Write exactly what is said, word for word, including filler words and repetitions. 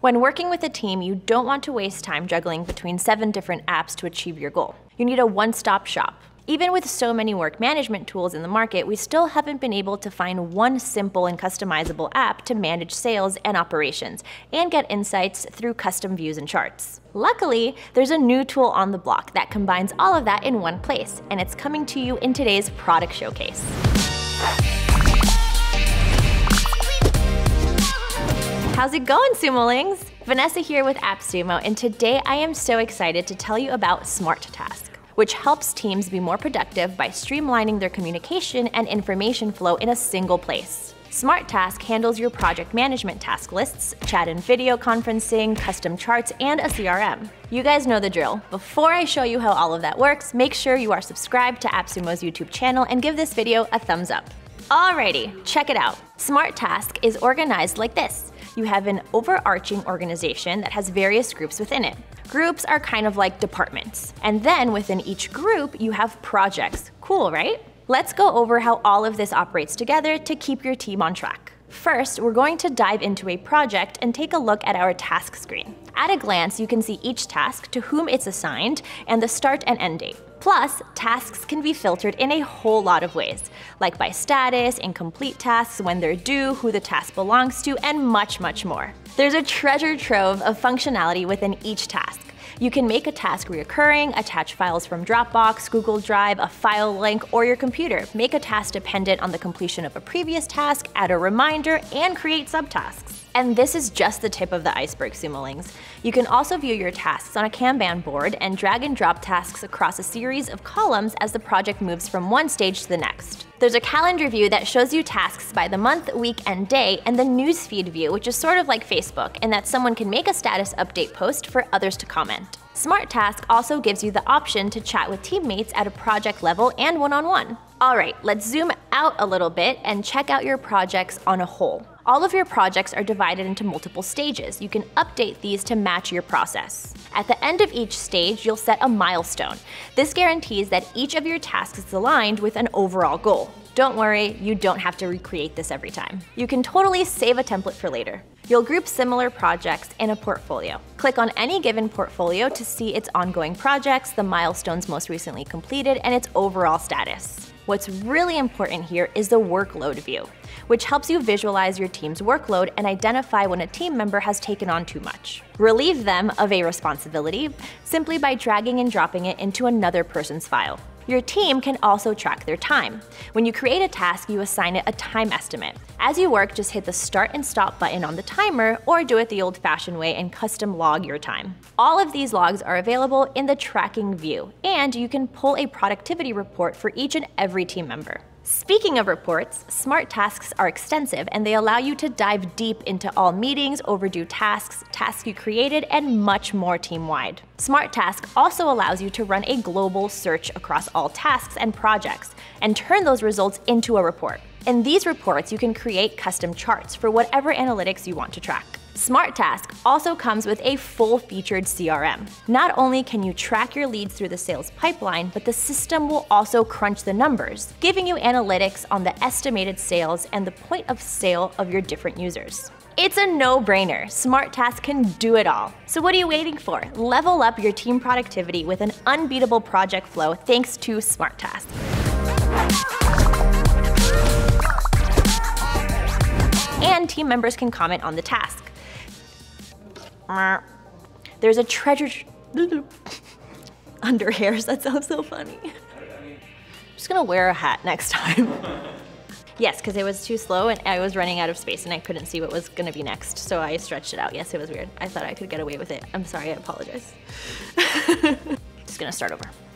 When working with a team, you don't want to waste time juggling between seven different apps to achieve your goal. You need a one-stop shop. Even with so many work management tools in the market, we still haven't been able to find one simple and customizable app to manage sales and operations and get insights through custom views and charts. Luckily, there's a new tool on the block that combines all of that in one place, and it's coming to you in today's product showcase. How's it going, Sumolings? Vanessa here with AppSumo, and today I am so excited to tell you about SmartTask, which helps teams be more productive by streamlining their communication and information flow in a single place. SmartTask handles your project management task lists, chat and video conferencing, custom charts, and a C R M. You guys know the drill. Before I show you how all of that works, make sure you are subscribed to AppSumo's YouTube channel and give this video a thumbs up. Alrighty, check it out. SmartTask is organized like this. You have an overarching organization that has various groups within it. Groups are kind of like departments. And then within each group, you have projects. Cool, right? Let's go over how all of this operates together to keep your team on track. First, we're going to dive into a project and take a look at our task screen. At a glance, you can see each task, to whom it's assigned, and the start and end date. Plus, tasks can be filtered in a whole lot of ways, like by status, incomplete tasks, when they're due, who the task belongs to, and much, much more. There's a treasure trove of functionality within each task. You can make a task reoccurring, attach files from Dropbox, Google Drive, a file link, or your computer, make a task dependent on the completion of a previous task, add a reminder, and create subtasks. And this is just the tip of the iceberg, Sumolings. You can also view your tasks on a Kanban board and drag and drop tasks across a series of columns as the project moves from one stage to the next. There's a calendar view that shows you tasks by the month, week, and day, and the newsfeed view, which is sort of like Facebook, in that someone can make a status update post for others to comment. SmartTask also gives you the option to chat with teammates at a project level and one-on-one. All right, let's zoom out a little bit and check out your projects on a whole. All of your projects are divided into multiple stages. You can update these to match your process. At the end of each stage, you'll set a milestone. This guarantees that each of your tasks is aligned with an overall goal. Don't worry, you don't have to recreate this every time. You can totally save a template for later. You'll group similar projects in a portfolio. Click on any given portfolio to see its ongoing projects, the milestones most recently completed, and its overall status. What's really important here is the workload view, which helps you visualize your team's workload and identify when a team member has taken on too much. Relieve them of a responsibility simply by dragging and dropping it into another person's file. Your team can also track their time. When you create a task, you assign it a time estimate. As you work, just hit the start and stop button on the timer, or do it the old-fashioned way and custom log your time. All of these logs are available in the tracking view, and you can pull a productivity report for each and every team member. Speaking of reports, SmartTasks are extensive, and they allow you to dive deep into all meetings, overdue tasks, tasks you created, and much more team-wide. SmartTask also allows you to run a global search across all tasks and projects, and turn those results into a report. In these reports, you can create custom charts for whatever analytics you want to track. SmartTask also comes with a full-featured C R M. Not only can you track your leads through the sales pipeline, but the system will also crunch the numbers, giving you analytics on the estimated sales and the point of sale of your different users. It's a no-brainer. SmartTask can do it all. So what are you waiting for? Level up your team productivity with an unbeatable project flow thanks to SmartTask. And team members can comment on the task. There's a treasure under hairs. That sounds so funny. I'm just gonna wear a hat next time. Yes, because it was too slow and I was running out of space and I couldn't see what was gonna be next, so I stretched it out. Yes, it was weird. I thought I could get away with it. I'm sorry, I apologize. Just gonna start over.